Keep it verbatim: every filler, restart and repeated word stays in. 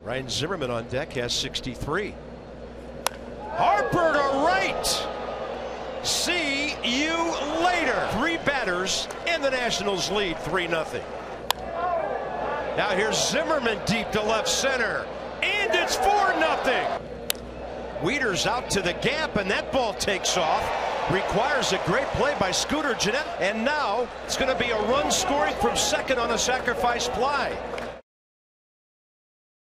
Ryan Zimmerman on deck has sixty-three. Harper to right. See you later. Three batters and the Nationals lead three nothing. Now here's Zimmerman deep to left center, and it's four nothing. Wieters out to the gap, and that ball takes off. Requires a great play by Scooter Gennett, and now it's going to be a run scoring from second on a sacrifice fly.